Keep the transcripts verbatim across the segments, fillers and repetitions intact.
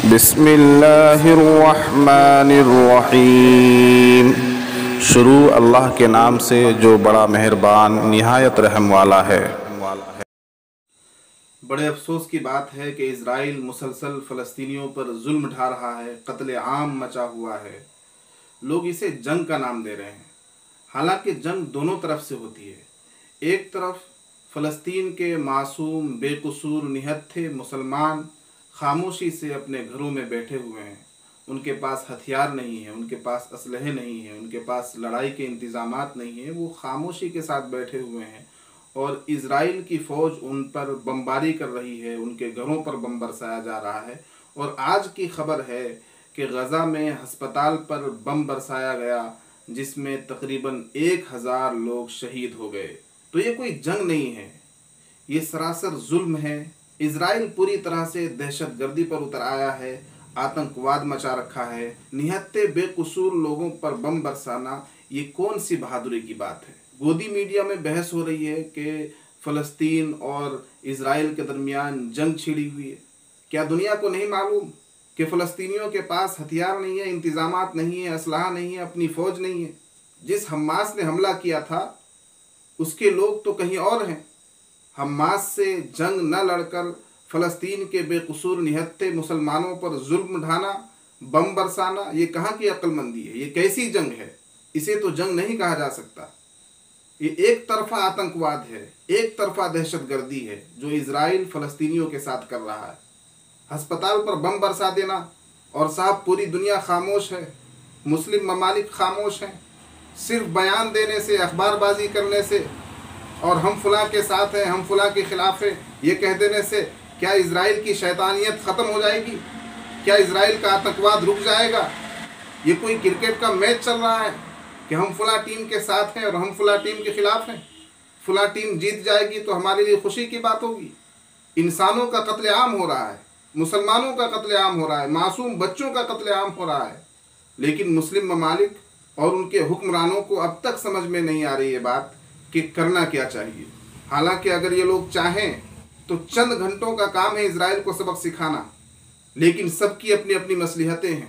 بسم اللہ الرحمن الرحیم۔ شروع اللہ کے نام سے جو بڑا مہربان نہایت رحم والا ہے۔ بڑے افسوس کی بات ہے کہ اسرائیل مسلسل فلسطینیوں پر ظلم ڈھا رہا ہے، قتل عام مچا ہوا ہے۔ لوگ اسے جنگ کا نام دے رہے ہیں، حالانکہ جنگ دونوں طرف سے ہوتی ہے۔ ایک طرف فلسطین کے معصوم بے قصور نہتھے مسلمان خاموشی سے اپنے گھروں میں بیٹھے ہوئے ہیں، ان کے پاس ہتھیار نہیں ہیں، ان کے پاس اسلحے نہیں ہیں، ان کے پاس لڑائی کے انتظامات نہیں ہیں، وہ خاموشی کے ساتھ بیٹھے ہوئے ہیں اور اسرائیل کی فوج ان پر بمباری کر رہی ہے، ان کے گھروں پر بم برسایا جا رہا ہے۔ اور آج کی خبر ہے کہ غزہ میں ہسپتال پر بم برسایا گیا، جس میں تقریباً ایک ہزار لوگ شہید ہو گئے۔ تو یہ کوئی جنگ نہیں ہے، یہ سراسر ظلم ہے۔ اسرائیل پوری طرح سے دہشت گردی پر اتر آیا ہے، آتنکواد مچا رکھا ہے۔ نہتے بے قصور لوگوں پر بم برسانا یہ کون سی بہادری کی بات ہے؟ گودی میڈیا میں بحث ہو رہی ہے کہ فلسطین اور اسرائیل کے درمیان جنگ چھڑی ہوئی ہے۔ کیا دنیا کو نہیں معلوم کہ فلسطینیوں کے پاس ہتھیار نہیں ہے، انتظامات نہیں ہے، اسلحہ نہیں ہے، اپنی فوج نہیں ہے؟ جس حماس نے حملہ کیا تھا اس کے لوگ تو کہیں اور ہیں۔ حماس سے جنگ نہ لڑ کر فلسطین کے بے قصور نہتے مسلمانوں پر ظلم ڈھانا، بم برسانا، یہ کہاں کی عقل مندی ہے؟ یہ کیسی جنگ ہے؟ اسے تو جنگ نہیں کہا جا سکتا۔ یہ ایک طرفہ آتنکواد ہے، ایک طرفہ دہشت گردی ہے جو اسرائیل فلسطینیوں کے ساتھ کر رہا ہے۔ ہسپتال پر بم برسا دینا، اور صاحب پوری دنیا خاموش ہے، مسلم ممالک خاموش ہیں۔ صرف بیان دینے سے، اخبار بازی کرنے سے اور ہم فلاں کے ساتھ ہیں، ہم فلاں کے خلاف ہیں، یہ کہہ دینے سے کیا اسرائیل کی شیطانیت ختم ہو جائے گی؟ کیا اسرائیل کا آتنکواد رک جائے گا؟ یہ کوئی کرکٹ کا میچ چل رہا ہے کہ ہم فلاں ٹیم کے ساتھ ہیں اور ہم فلاں ٹیم کے خلاف ہیں؟ فلاں ٹیم جیت جائے گی تو ہمارے لیے خوشی کی بات ہوگی۔ انسانوں کا قتل عام ہو رہا ہے، مسلمانوں کا قتل عام ہو رہا ہے، معصوم بچوں کا قتل عام ہو رہا ہے، لیکن مسلم ممالک اور ان کے حکمرانوں کو اب تک سمجھ میں نہیں آ رہی یہ بات کہ کرنا کیا چاہیے۔ حالانکہ اگر یہ لوگ چاہیں تو چند گھنٹوں کا کام ہے اسرائیل کو سبق سکھانا، لیکن سب کی اپنی اپنی مصلحتیں ہیں،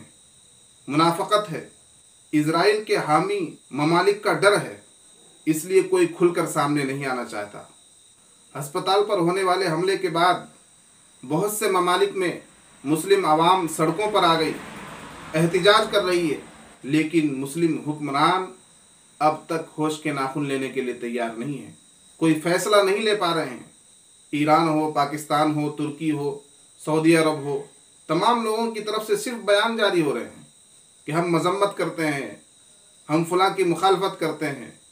منافقت ہے، اسرائیل کے حامی ممالک کا ڈر ہے، اس لیے کوئی کھل کر سامنے نہیں آنا چاہتا۔ ہسپتال پر ہونے والے حملے کے بعد بہت سے ممالک میں مسلم عوام سڑکوں پر آ گئی، احتجاج کر رہی ہے، لیکن مسلم حکمران اب تک ہوش کے ناخن لینے کے لیے تیار نہیں ہیں، کوئی فیصلہ نہیں لے پا رہے ہیں۔ ایران ہو، پاکستان ہو، ترکی ہو، سعودی عرب ہو، تمام لوگوں کی طرف سے صرف بیان جاری ہو رہے ہیں کہ ہم مذمت کرتے ہیں، ہم فلاں کی مخالفت کرتے ہیں،